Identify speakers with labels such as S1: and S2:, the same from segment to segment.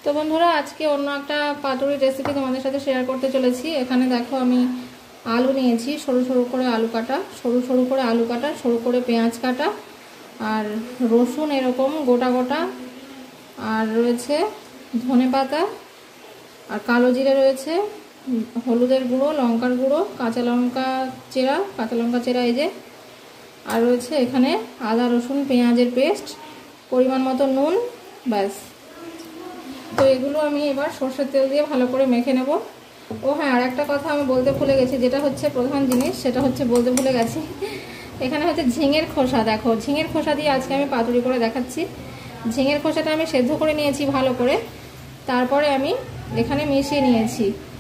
S1: তো বন্ধুরা আজকে অন্য একটা পাতুরি রেসিপি তোমাদের সাথে শেয়ার করতে চলেছি। এখানে দেখো আমি আলু নিয়েছি, সরু সরু করে আলু কাটা, সরু সরু করে আলু কাটা, সরু করে পেঁয়াজ কাটা, আর রসুন এরকম গোটা গোটা, আর রয়েছে ধনেপাতা, আর কালো জিরে রয়েছে, হলুদের গুঁড়ো, লঙ্কার গুঁড়ো, কাঁচা লঙ্কা চেরা এই যে, আর রয়েছে এখানে আদা রসুন পেঁয়াজের পেস্ট, পরিমাণ মতো নুন, ব্যাস। তো এগুলো আমি এবার সর্ষের তেল দিয়ে ভালো করে মেখে নেব। ও হ্যাঁ, আর একটা কথা আমি বলতে ভুলে গেছি, যেটা হচ্ছে প্রধান জিনিস, সেটা হচ্ছে বলতে ভুলে গেছি, এখানে হচ্ছে ঝিঙের খোসা। দেখো, ঝিঙের খোসা দিয়ে আজকে আমি পাতুরি করে দেখাচ্ছি। ঝিঙের খোসাটা আমি সেদ্ধ করে নিয়েছি ভালো করে, তারপরে আমি এখানে মিশিয়ে নিয়েছি।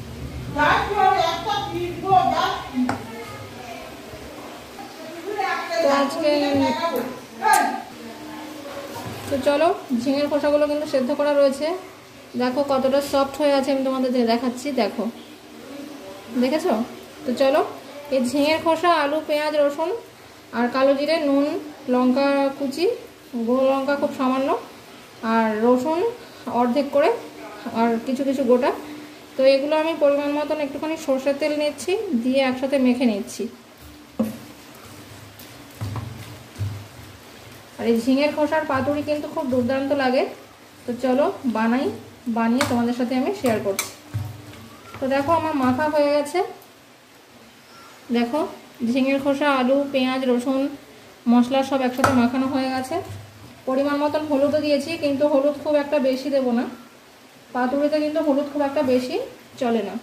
S1: তো আজকে তো চলো, ঝিঙের খোসাগুলো কিন্তু সেদ্ধ করা রয়েছে। দেখো কতটা সফট হয়ে আছে, আমি তোমাদের দেখাচ্ছি। দেখো, দেখেছো? তো চলো, এই ঝিঙের খোসা, আলু, পেঁয়াজ, রসুন আর কালো জিরে, নুন, লঙ্কা কুচি, গুঁড়ো লঙ্কা খুব সামান্য, আর রসুন অর্ধেক করে, আর কিছু কিছু গোটা। তো এগুলো আমি পরিমাণ মতন একটুখানি সর্ষের তেল নিচ্ছি, দিয়ে একসাথে মেখে নিচ্ছি। আর এই ঝিঙের খোসার পাতুরি কিন্তু খুব দুর্দান্ত লাগে। তো চলো বানিয়ে তোমাদের সাথে আমি শেয়ার করছি। তো দেখো আমার মাখা হয়ে গেছে। দেখো, ঝিঙের খোসা, আলু, পেঁয়াজ, রসুন, মশলা সব একসাথে মাখানো হয়ে গেছে। পরিমাণ মতন হলুদও দিয়েছি, কিন্তু হলুদ খুব একটা বেশি দেবো না, পাতুরিতে কিন্তু হলুদ খুব একটা বেশি চলে না।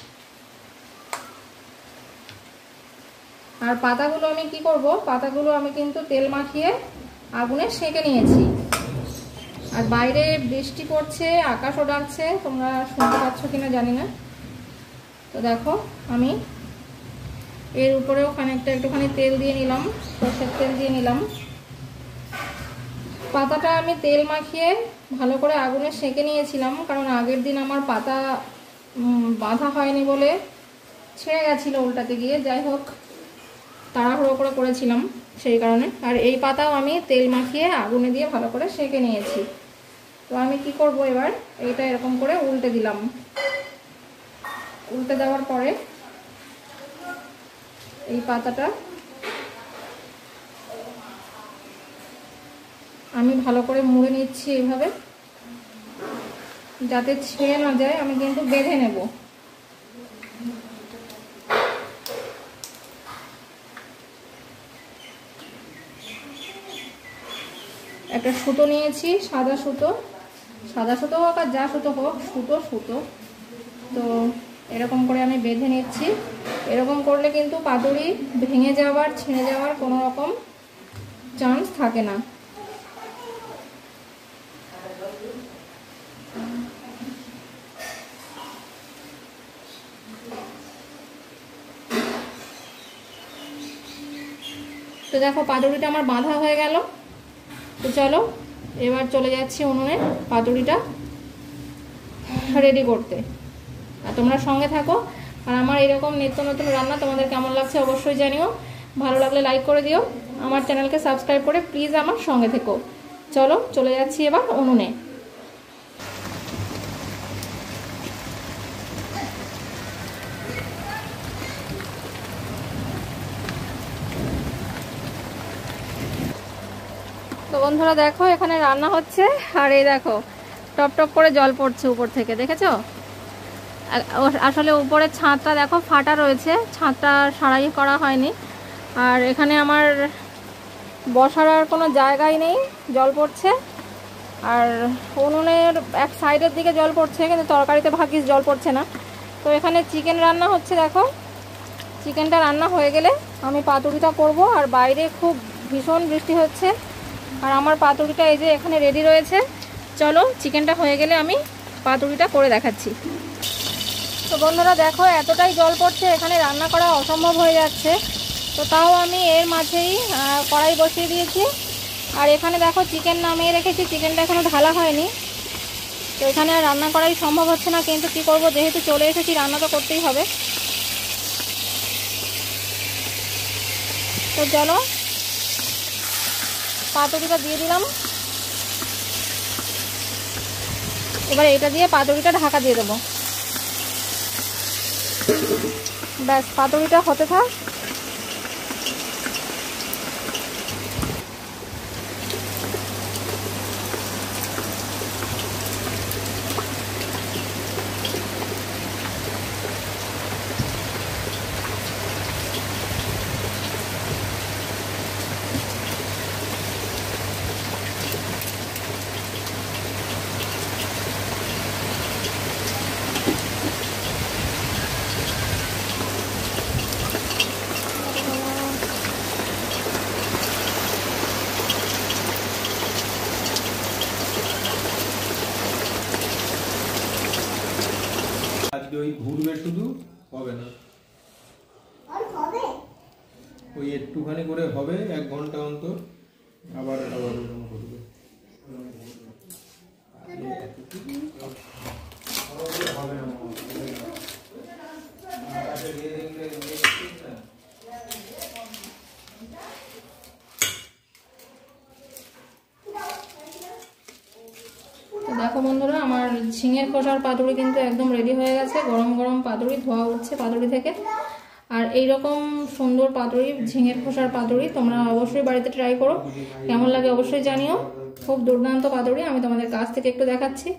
S1: আর পাতাগুলো আমি কি করব, পাতাগুলো আমি কিন্তু তেল মাখিয়ে আগুনে সেঁকে নিয়েছি। আর বাইরে বৃষ্টি পড়ছে, আকাশও ডাকছে, তোমরা শুনতে পাচ্ছ কিনা জানি না। তো দেখো, আমি এর উপরেও খানিকটা একটুখানি তেল দিয়ে নিলাম, সরষের তেল দিয়ে নিলাম। পাতাটা আমি তেল মাখিয়ে ভালো করে আগুনে সেঁকে নিয়েছিলাম, কারণ আগের দিন আমার পাতা বাঁধা হয়নি বলে ছেড়ে গেছিলো উল্টাতে গিয়ে। যাই হোক, তাড়াহুড়ো করে করেছিলাম সেই কারণে। আর এই পাতাও আমি তেল মাখিয়ে আগুনে দিয়ে ভালো করে সেঁকে নিয়েছি। তো আমি কি করব, এবার এইটা এরকম করে উল্টে দিলাম। উল্টে দেওয়ার পরে এই পাতাটা আমি ভালো করে মুড়ে নিচ্ছি এইভাবে, যাতে ছিঁড়ে না যায়। আমি কিন্তু বেঁধে নেব। একটা সুতো নিয়েছি, সাদা সুতো হোক আর যা সুতো হোক, সুতো। তো এরকম করে আমি বেঁধে নিচ্ছি। এরকম করলে কিন্তু পাতুরি ভেঙে যাওয়ার, ছিঁড়ে যাওয়ার কোনো রকম চান্স থাকে না। তো দেখো, পাতুরিটা আমার বাঁধা হয়ে গেল। তো চলো, এবার চলে যাচ্ছি উনুনে পাতুরিটা রেডি করতে। আর তোমরা সঙ্গে থাকো। আর আমার এরকম নিত্য নতুন রান্না তোমাদের কেমন লাগছে অবশ্যই জানিও। ভালো লাগলে লাইক করে দিও, আমার চ্যানেলকে সাবস্ক্রাইব করে প্লিজ আমার সঙ্গে থেকো। চলো, চলে যাচ্ছি এবার উনুনে। তো বন্ধুরা দেখো, এখানে রান্না হচ্ছে, আর এই দেখো টপ টপ করে জল পড়ছে উপর থেকে, দেখেছো? আসলে উপরের ছাদটা দেখো ফাটা রয়েছে, ছাদটা সারাই করা হয়নি। আর এখানে আমার বসার আর কোনো জায়গাই নেই, জল পড়ছে। আর উনুনের এক সাইডের দিকে জল পড়ছে, কিন্তু তরকারিতে ভাগিস জল পড়ছে না। তো এখানে চিকেন রান্না হচ্ছে। দেখো, চিকেনটা রান্না হয়ে গেলে আমি পাতুরিটা করব। আর বাইরে খুব ভীষণ বৃষ্টি হচ্ছে, আর আমার পাতুরিটা এই যে এখানে রেডি রয়েছে। চলো, চিকেনটা হয়ে গেলে আমি পাতুরিটা করে দেখাচ্ছি। তো বন্ধুরা দেখো, এতটাই জল পড়ছে, এখানে রান্না করা অসম্ভব হয়ে যাচ্ছে। তো তাও আমি এর মাঝেই কড়াই বসিয়ে দিয়েছি। আর এখানে দেখো চিকেন নামিয়ে রেখেছি, চিকেনটা এখনো ঢালা হয়নি। তো এখানে আর রান্না করাই সম্ভব হচ্ছে না, কিন্তু কি করব, যেহেতু চলে এসেছি রান্না তো করতেই হবে। তো চলো, পাতুরিটা দিয়ে দিলাম। এবার এটা দিয়ে পাতুরিটা ঢাকা দিয়ে দেবো। ব্যাস, পাতুরিটা হতে থাক।
S2: আজকে ওই ঘুরবে শুধু, হবে না, ওই একটুখানি করে হবে 1 ঘন্টা অন্তর, আবার আবার ওরকম করবে।
S1: দেখো বন্ধুরা, আমার ঝিঙের খোসার পাতুরি কিন্তু একদম রেডি হয়ে গেছে। গরম গরম পাতুরি, ধোয়া উঠছে পাতুরি থেকে। আর এইরকম সুন্দর পাতুরি, ঝিঙের খোসার পাতুরি তোমরা অবশ্যই বাড়িতে ট্রাই করো। কেমন লাগে অবশ্যই জানিও। খুব দুর্দান্ত পাতুরি। আমি তোমাদের কাছ থেকে একটু দেখাচ্ছি।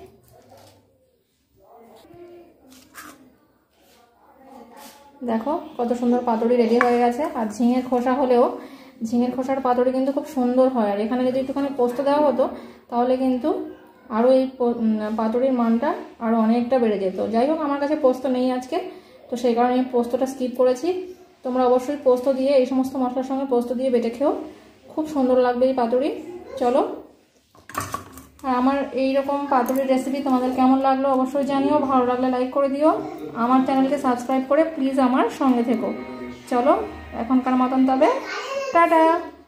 S1: দেখো কত সুন্দর পাতুরি রেডি হয়ে গেছে। আর ঝিঙের খোসা হলেও ঝিঙের খোসার পাতুরি কিন্তু খুব সুন্দর হয়। আর এখানে যদি একটুখানি পোস্ত দেওয়া হতো তাহলে কিন্তু আরও এই পাতুরির মানটা আরও অনেকটা বেড়ে যেত। যাই হোক, আমার কাছে পোস্ত নেই আজকে, তো সেই কারণে আমি পোস্তটা স্কিপ করেছি। তোমরা অবশ্যই পোস্ত দিয়ে, এই সমস্ত মশলার সঙ্গে পোস্ত দিয়ে বেটে খেও, খুব সুন্দর লাগবে এই পাতুরি। চলো, আর আমার এইরকম পাতুরির রেসিপি তোমাদের কেমন লাগলো অবশ্যই জানিও। ভালো লাগলে লাইক করে দিও। আমার চ্যানেলকে সাবস্ক্রাইব করে প্লিজ আমার সঙ্গে থেকো। চলো, এখনকার মতন তবে টাটা।